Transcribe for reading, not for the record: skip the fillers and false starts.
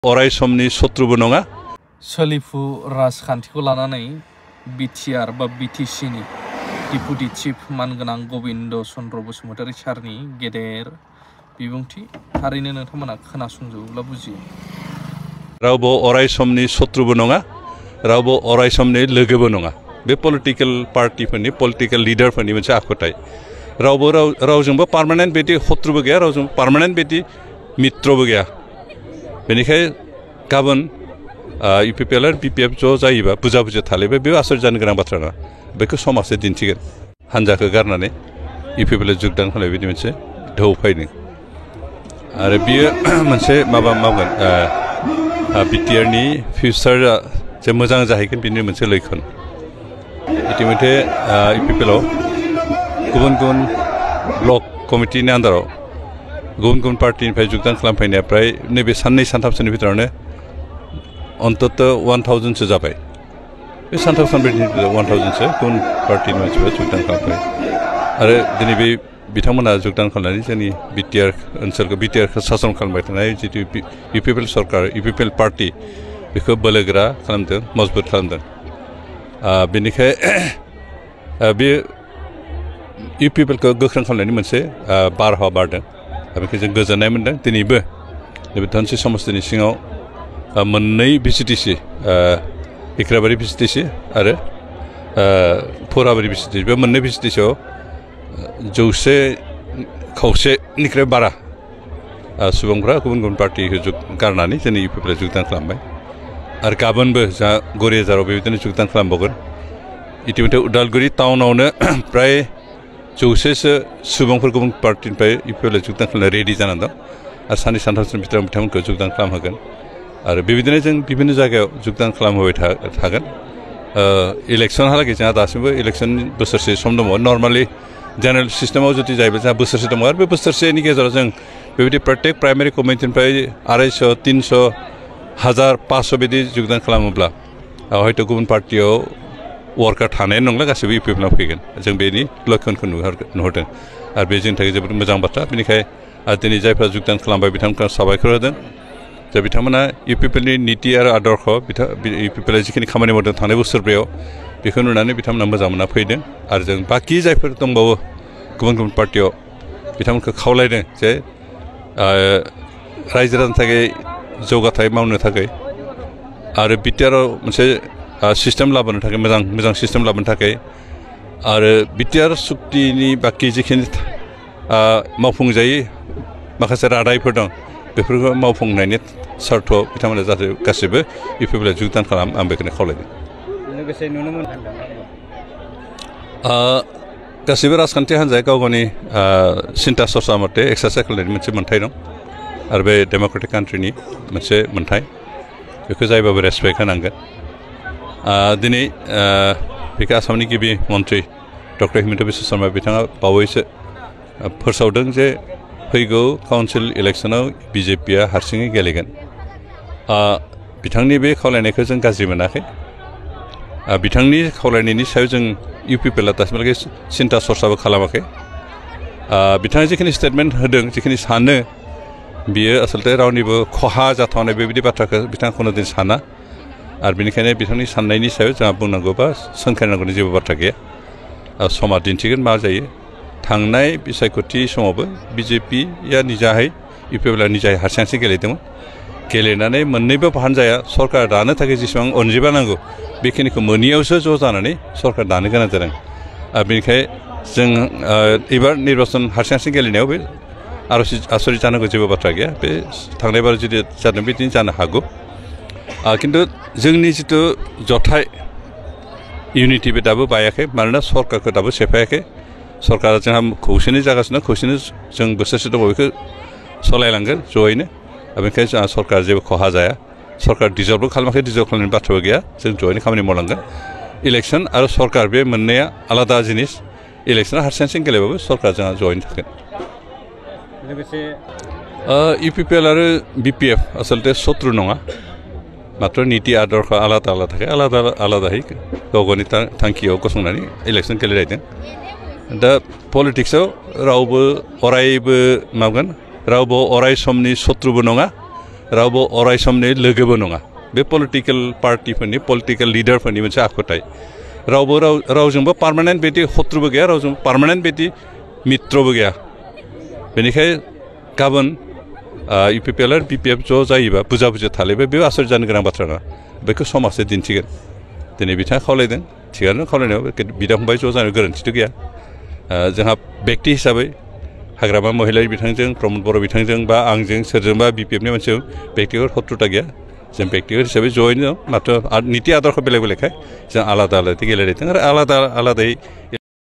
अराय समनि शत्रुबो नङा सोलिफु राजखान्थिखौ लानानै बिटिआर बा बिटिसिनि डिपुटि चिफ मानगोनां गबिन्द चन्द्र बसुमतारी सारनि गेदेर बिबुंथि थारैनो नोंथांमोना खोनासंजोबोब्ला बुजियो। रावबो अराय समनि शत्रुबो नङा रावबो अराय समनि लोगोबो नङा बे पलिटिकल पार्टीफोरनि पलिटिकल लिडारफोरनि मोनसे आखुथाय रावबो रावजोंबो पार्मानेन्ट बिदि शत्रुबो गैया रावजों पार्मानेन्ट बिदि मित्रबो गैया बेनिखाय गाबोन इउपिपिएल आरो बिपिएफ ज' जायोबा बुजा बुजा थालायबा बे आसरित जानो गोनां बाथ्रा नङा बेखौ समाजआ दिन्थिगोन हानजाखौ गारनानै इउपिपिएल जोगदान खालामनाय बायदि मोनसे ढौ फैदों आरो बियो मोनसे माबा मावगोन बिटिआरनि फिउचारा जे मोजां जाहैगोन बिनि मोनसे लैखोन इतिमध्य इउपिपिएलआव गुबुन गुबुन ब्लक कमिटिनि आन्दाराव गुबुन गुबुन पार्टीनिफ्राय जोगदान खालामफैनाया प्राय नैबे साननै सानथामसोनि भितरावनो अन्तत 1000सो जाबाय बे सानथाम सानब्रैनि 1000सो गुबुन पार्टीनि मानसिफोरा जोगदान खालामफैबाय आरो दिनै बे बिथांमोना जोगदान खालामनानै जोंनि बिटिआर ओनसोलखौ बिटिआरखौ सासन खालामबाय थानाय जितु इउपिपिएल सरकार इउपिपिएल पार्टी बेखौ बोलोगोरा खालामदों मजबुत खालामदों बेनिखाय बे इउपिपिएलखौ गोख्रों खालामनायनि मोनसे बारहावा बारदों बेखौ जों गोजोननाय मोनदों दिनैबो नैबे धनसिरि समस्तिनि सिङाव मोननै भिसिडिसि इक्राबारि भिसिडिसि आरो फराबारि भिसिडिसि बे मोननै भिसिडिसिआव 100 खावसेनिख्रुइ बारा सुबुंफ्रा गुबुन गुबुन पार्टीखौ गारनानै जोंनि इउपिपिएल जोगदान खालामबाय आरो गाबोनबो जा गरियाजाराव बेबायदिनो जोगदान खालामबावगोन इतिमध्य उदालगुरि टाउनावनो प्राय 100सो सुबुंफोर गुबुन पार्टीनिफ्राय इउपिपिएल जोगदान खालामनो रेडि जानानै दं आरो साननै सानथामसोनि भितराव बिथांमोनखौ जोगदान खालामहोगोन आरो बेबायदिनो जों बिभिन्न जायगायाव जोगदान खालामहोबाय थागोन इलेक्शनहालागै जोंहा दासिमबो इलेक्शननि बोसोरसे सम दङ नर्मालि जेनेरेल सिस्टेमाव जुदि जायोब्ला जोंहा बोसोरसे दङ आरो बे बोसोरसेनि गेजेराव जों बेबायदि प्रत्येक प्राइमारि कमिटिनिफ्राय 250 300 1000 500 बिदि जोगदान खालामोब्ला हयथ' गुबुन पार्टियाव वर्कार थानाय नंला गासैबो इउपिपिएलआव फैगोन जों बेनि लक्षणखौ नुहरदों आरो बे जोंनि थाखाय जोबोद मोजां बाथ्रा बेनिखायनो दिनै जायफ्रा जोगदान खालामबाय बिथांमोनखौ साबायखर होदों जे बिथांमोना इउपिपिएलनि नीति आरो आदर्श इउपिपिएलआ जिखिनि खामानि मावदों थांनाय बोसोरब्रैयाव बेखौ नुनानै बिथांमोना मोजां मोनना फैदों आरो जों बाखि जायफोर दंबावो गुबुन गुबुन पार्टियाव बिथांमोनखौ खावलायदों जे रायजो राजानि थाखाय जौगाथाय मावनो थाखाय आरो बिटिआरआव मोनसे सिस्टेम लाबोनो थाखाय मोजां सिस्टेम लाबोनो थाखाय आरो बिटिआर सुक्तिनि बाखि जिखिनि मावफुंजायै माखासे रादायफोर दं बेफोरखौ मावफुंनायनि सार्थ'आव बिथांमोना जाहाथे गासैबो इउपिपिएलआव जोगदान खालाम आं बेखौनो खावलायदों लोगोसे नुनो मोनदों गासैबो राजखान्थि हान्जाया गाव गावनि सिन्था सरसा मथे एक्सारसाइज खालामनायनि मोनसे मोन्थाय दं आरो बे डेम'क्रेटिक कान्ट्रिनि मोनसे मोन्थाय बेखौ जायबाबो रेसपेक्ट होनांगोन दिनै बेखौ आसामनि गिबि मन्त्रि डक्टर हिमन्त बिश्व शर्मा बिथाङा बावैसो फोसावदों जे फैगौ काउन्सिल इलेक्सनाव बिजेपिआ हारसिङै गेलेगोन बिथांनि बे खावलायनायखौ जों गाज्रि मोनाखै बिथांनि खावलायनायनि सायाव जों इउपिपिएलआ दासिमहालागै सिन्था सरसाबो खालामाखै बिथाङा जिखिनि स्टेटमेन्ट होदों जिखिनि सानो बियो आसलते रावनिबो खहा जाथावनाय बेबायदि बाथ्राखौ बिथाङा कोनोदिन साना आरो बेनिखायनो बिथांनि साननायनि सायाव जोंहा बुंनांगौ बा सोंखारिनांगौनि जेबो बाथ्रा गैया समा दिन्थिगोन मा जायो थांनाय बिसायख'थि समावबो बिजेपिया निजाहै इउपिपिएलआ निजाहै हारसिं गेलेदोंमोन गेलेनानै मोननैबो हान्जाया सरकार दानो थाखाय जेसेबां अनजिमा नांगौ बेखिनिखौ मोनियावसो ज' जानानै सरकार दानो गोनां जादों आरो बेनिखायनो जों एबार निर्बाचन हारसिं गेलेनायाव बे आसरित जानांगौ जेबो बाथ्रा गैया बे थांनाय बार जुदि जादों बिदिनो जानो हागौ खिन्थु जोंनि जिथु जथाय इउनिटि बे दाबो बायाखै मानोना सरकारखौ दाबो सेफायाखै सरकारा जोंहा खौसेनि जागासिनो खौसेनि जों बोसोरसे दङ बेखौ सालायलांगोन जयैनो बेनिखायनो जोंहा सरकार जेबो खहा जाया सरकार डिजल्भबो खालामाखै डिजल्भ खालामनायनि बाथ्राबो गैया जों जयैनो खामानि मावलांगोन इलेक्सन आरो सरकार बे मोननैया आलादा जिनिस इलेक्सना हारसिं गेलेबाबो सरकार जोंहा जयैनो थागोन लोगोसे इउपिपिएल आरो बिपिएफ आसलते शत्रु नङा मात्र नीति आदर्श आलादा आलादायै गाव गावनि थांखियाव गसंनानै इलेक्सन गेलेलायदों दा पलिटिक्सआव रावबो अरायबो मावगोन रावबो अराय समनि शत्रुबो नङा रावबो अराय समनि लोगोबो नङा बे पलिटिकेल पार्टिफोरनि पलिटिकेल लिडारफोरनि मोनसे आखुथाय रावबो रावजोंबो पार्मानेन्ट बिदि शत्रुबो गैया रावजों पार्मानेन्ट बिदि मित्रबो गैया बेनिखाय गाबोन UPPL आरो BPF ज' जायोबा बुजा बुजा थालायबा बे आसर जानो गोनां बाथ्रा नङा बेखौ समाजआ दिन्थिगोन दिनै बिथाङा खावलायदों थिगानो खावलायनायाव बिदा फंबाय ज' जानो गोरोन्थिथ' गैया जोंहा बेक्ति हिसाबै हाग्रामा महिलारि बिथांजों प्रमद बर' बिथांजों बा आंजों सोरजोंबा BPF नि मोनसे बेक्तिगत शत्रुता गैया जों बेक्तिगत हिसाबै जयैनो मात्र नीति आदर्श बेलेग बेलेगखाय जों आलादा आलादा गेलेलायदों आरो आलादा आलादायै